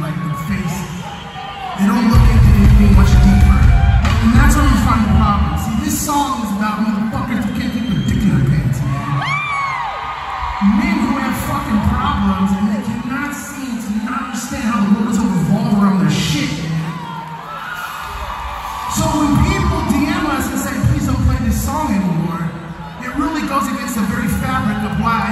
like in the face. They don't look into anything much deeper. And that's where we find the problem. See, this song is about motherfuckers who can't keep their dick in their pants, man. Men who have fucking problems and they cannot seem to not understand how the world doesn't revolve around their shit, man. So when people DM us and say, please don't play this song anymore, it really goes against the very fabric of why I